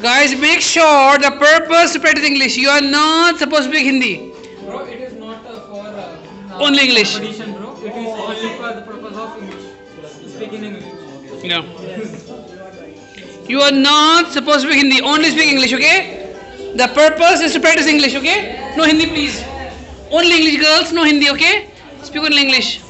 Guys, make sure the purpose to practice English. You are not supposed to speak Hindi. Bro, it is not for Only English. competition, bro. It is only for the purpose of English. Speaking English. Yeah. You are not supposed to speak Hindi. Only speak English, okay? The purpose is to practice English, okay? No Hindi, please. Only English, girls. No Hindi, okay? Speak only English.